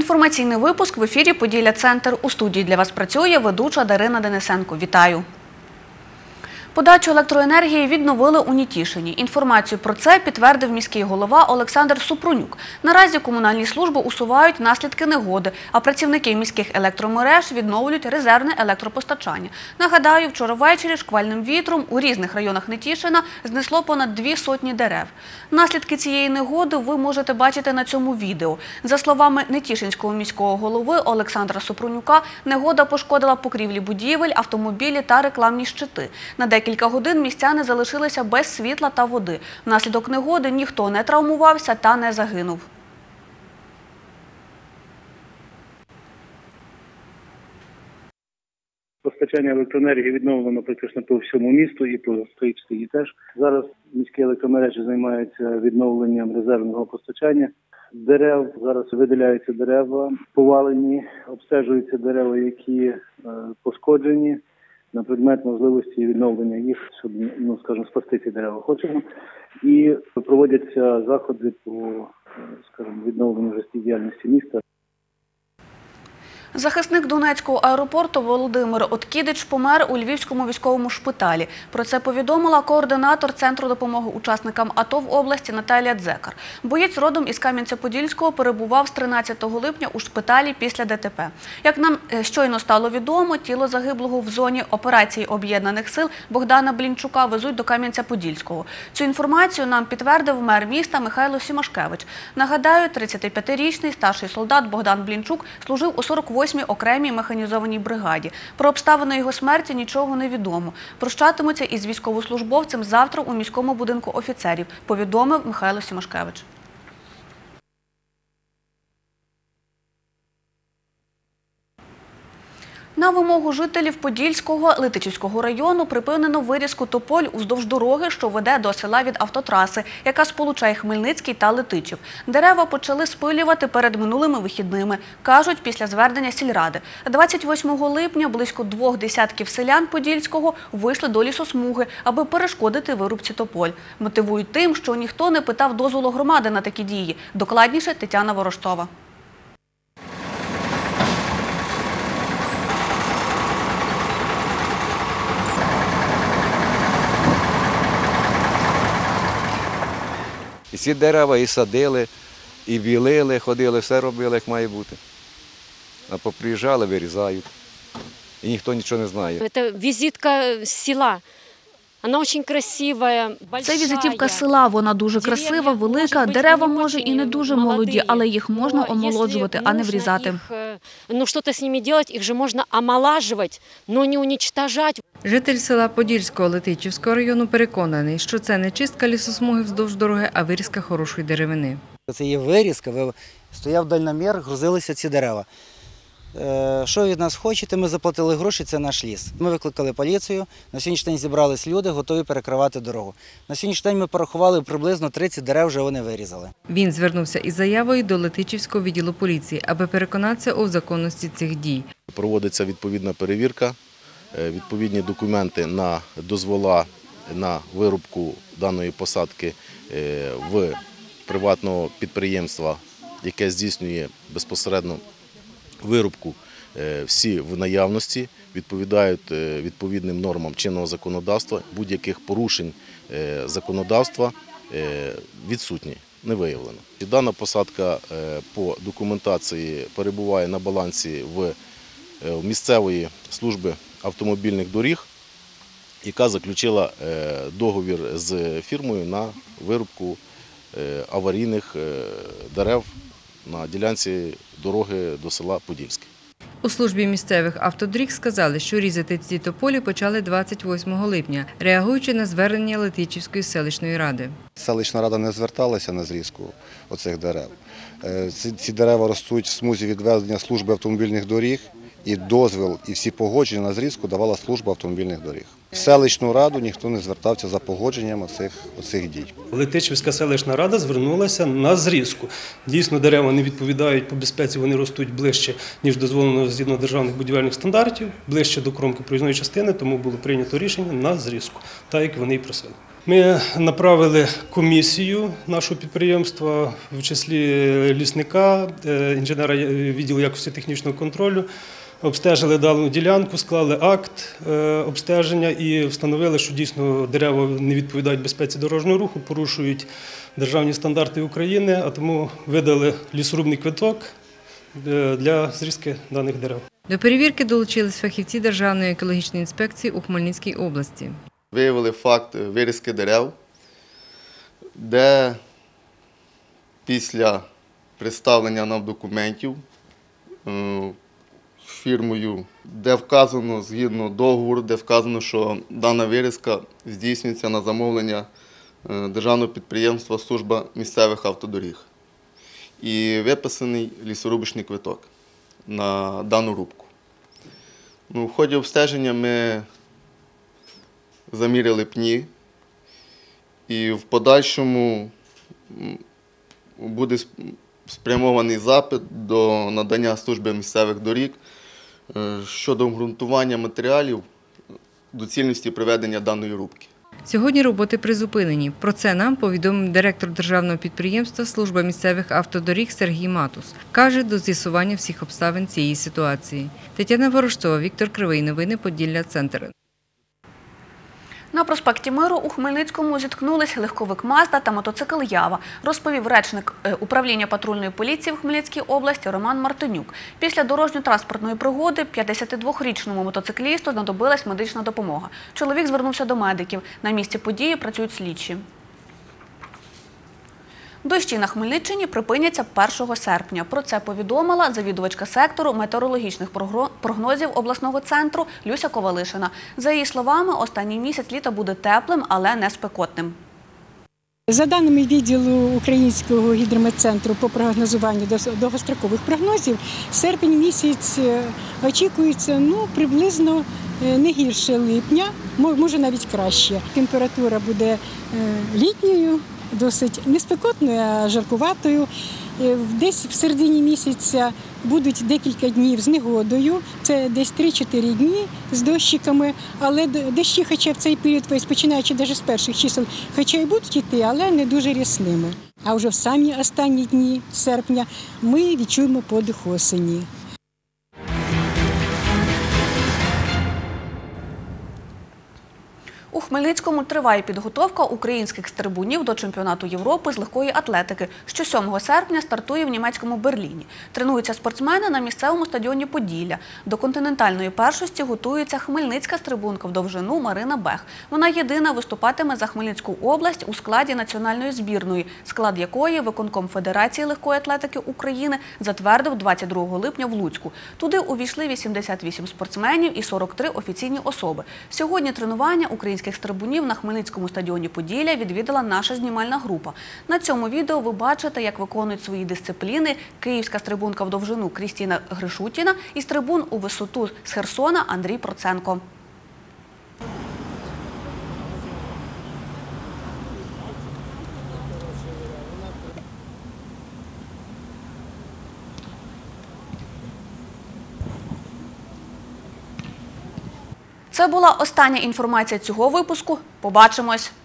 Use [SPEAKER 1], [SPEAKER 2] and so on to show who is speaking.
[SPEAKER 1] Інформаційний випуск в ефірі «Поділля-Центр». У студії для вас працює ведуча Дарина Денисенко. Вітаю! Подачу електроенергії відновили у Нетішині. Інформацію про це підтвердив міський голова Олександр Супрунюк. Наразі комунальні служби усувають наслідки негоди, а працівники міських електромереж відновлюють резервне електропостачання. Нагадаю, вчора ввечері шквальним вітром у різних районах Нетішина знесло понад 200 дерев. Наслідки цієї негоди ви можете бачити на цьому відео. За словами Нетішинського міського голови Олександра Супрунюка, негода пошкодила покрівлі будівель, автомобілі та рекламні щити. На декілька годин містяни залишилися без світла та води. Внаслідок негоди ніхто не травмувався та не загинув.
[SPEAKER 2] Постачання електроенергії відновлено практично по всьому місту і по Стоїчській теж. Зараз міські електромережі займаються відновленням резервного постачання дерев. Зараз видаляються дерева повалені, обстежуються дерева, які пошкоджені, на предмет можливості відновлення їх, щоб, скажімо, спасти ці дерева хочемо. І проводяться заходи по, відновленню життєдіяльності міста.
[SPEAKER 1] Захисник Донецького аеропорту Володимир Откідич помер у Львівському військовому шпиталі. Про це повідомила координатор Центру допомоги учасникам АТО в області Наталія Дзекар. Боєць родом із Кам'янця-Подільського перебував з 13 липня у шпиталі після ДТП. Як нам щойно стало відомо, тіло загиблого в зоні операції Об'єднаних сил Богдана Блінчука везуть до Кам'янця-Подільського. Цю інформацію нам підтвердив мер міста Михайло Сімашкевич. Нагадаю, 35-річний старший солдат Богдан Блінчук служив у 48-й окремій механізованій бригаді. Про обставини його смерті нічого не відомо. Прощатимуться із військовослужбовцем завтра у міському будинку офіцерів, повідомив Михайло Сімашкевич. На вимогу жителів Подільського Летичівського району припинено вирізку тополь уздовж дороги, що веде до села від автотраси, яка сполучає Хмельницький та Летичів. Дерева почали спилювати перед минулими вихідними, кажуть, після звернення сільради. 28 липня близько 2 десятків селян Подільського вийшли до лісосмуги, аби перешкодити вирубці тополь. Мотивують тим, що ніхто не питав дозволу громади на такі дії. Докладніше Тетяна Ворожцова.
[SPEAKER 3] І ці дерева і садили, і білили, ходили, все робили, як має бути. А поприїжджали, вирізають. І ніхто нічого не знає.
[SPEAKER 4] Це візитка села. Вона дуже красива,
[SPEAKER 1] Це візитівка села, вона дуже красива, велика. Дерева, може, і не дуже молоді, але їх можна омолоджувати, а не врізати.
[SPEAKER 4] Щось з ними робити, їх же можна омолажувати, але не уничтожати.
[SPEAKER 5] Житель села Подільського Летичівського району переконаний, що це не чистка лісосмуги вздовж дороги, а вирізка хорошої деревини.
[SPEAKER 6] Це є вирізка, стояв дальномір, грузилися ці дерева. Що від нас хочете, ми заплатили гроші, це наш ліс. Ми викликали поліцію, на сьогоднішній день зібрались люди, готові перекривати дорогу. На сьогоднішній день ми порахували приблизно 30 дерев, вже вони вирізали.
[SPEAKER 5] Він звернувся із заявою до Летичівського відділу поліції, аби переконатися у законності цих дій.
[SPEAKER 7] Проводиться відповідна перевірка, відповідні документи на дозвола на вирубку даної посадки в приватного підприємства, яке здійснює безпосередньо вирубку, всі в наявності, відповідають відповідним нормам чинного законодавства, будь-яких порушень законодавства відсутні, не виявлено. Дана посадка по документації перебуває на балансі в місцевої служби автомобільних доріг, яка заключила договір з фірмою на вирубку аварійних дерев на ділянці дороги до села Подільське.
[SPEAKER 5] У службі місцевих автодоріг сказали, що різати ці тополі почали 28 липня, реагуючи на звернення Летичівської селищної ради.
[SPEAKER 8] Селищна рада не зверталася на зрізку оцих дерев. Ці дерева ростуть в смузі відведення служби автомобільних доріг і дозвіл, і всі погодження на зрізку давала служба автомобільних доріг. В селищну раду ніхто не звертався за погодженням оцих дій.
[SPEAKER 9] Летичівська селищна рада звернулася на зрізку. Дійсно, дерева не відповідають по безпеці, вони ростуть ближче, ніж дозволено згідно державних будівельних стандартів, ближче до кромки проїзної частини, тому було прийнято рішення на зрізку, так як вони і просили. Ми направили комісію нашого підприємства, в числі лісника, інженера відділу якості технічного контролю, обстежили дану ділянку, склали акт обстеження і встановили, що дійсно дерева не відповідають безпеці дорожнього руху, порушують державні стандарти України, а тому видали лісорубний квиток для зрізки даних дерев.
[SPEAKER 5] До перевірки долучились фахівці Державної екологічної інспекції у Хмельницькій області.
[SPEAKER 10] Виявили факт вирізки дерев, де після представлення нам документів фірмою, де вказано згідно договору, де вказано, що дана вирізка здійснюється на замовлення державного підприємства «Служба місцевих автодоріг». І виписаний лісорубочний квиток на дану рубку. В ході обстеження ми заміряли пні, і в подальшому буде спрямований запит до надання служби місцевих доріг щодо обґрунтування матеріалів доцільності проведення даної рубки.
[SPEAKER 5] Сьогодні роботи призупинені. Про це нам повідомив директор державного підприємства «Служба місцевих автодоріг» Сергій Матус. Каже, до з'ясування всіх обставин цієї ситуації. Тетяна Ворожцова, Віктор Кривий. Новини Поділля. Центр.
[SPEAKER 1] На проспекті Миру у Хмельницькому зіткнулись легковик «Мазда» та мотоцикл «Ява», розповів речник управління патрульної поліції в Хмельницькій області Роман Мартинюк. Після дорожньо-транспортної пригоди 52-річному мотоциклісту знадобилась медична допомога. Чоловік звернувся до медиків. На місці події працюють слідчі. Дощі на Хмельниччині припиняться 1 серпня. Про це повідомила завідувачка сектору метеорологічних прогнозів обласного центру Люся Ковалишина. За її словами, останній місяць літа буде теплим, але не спекотним.
[SPEAKER 11] За даними відділу Українського гідрометцентру по прогнозуванню довгострокових прогнозів, серпень місяць очікується приблизно не гірше липня, може навіть краще. Температура буде літньою, досить не спекотною, а жаркуватою. Десь в середині місяця будуть декілька днів з негодою, це десь 3-4 дні з дощиками, але дощі, хоча в цей період, починаючи навіть з перших чисел, хоча й будуть йти, але не дуже рясними. А вже в самі останні дні серпня ми відчуємо подих осені.
[SPEAKER 1] У Хмельницькому триває підготовка українських стрибунів до чемпіонату Європи з легкої атлетики, що 7 серпня стартує в німецькому Берліні. Тренуються спортсмени на місцевому стадіоні «Поділля». До континентальної першості готується хмельницька стрибунка в довжину Марина Бех. Вона єдина виступатиме за Хмельницьку область у складі національної збірної, склад якої виконком Федерації легкої атлетики України затвердив 22 липня в Луцьку. Туди увійшли 88 спортсменів і 43 офіційні особи. Сьогодні тренування українських стрибунів на Хмельницькому стадіоні «Поділля» відвідала наша знімальна група. На цьому відео ви бачите, як виконують свої дисципліни київська стрибунка в довжину Крістіна Гришутіна і стрибун у висоту з Херсона Андрій Проценко. Це була остання інформація цього випуску. Побачимось!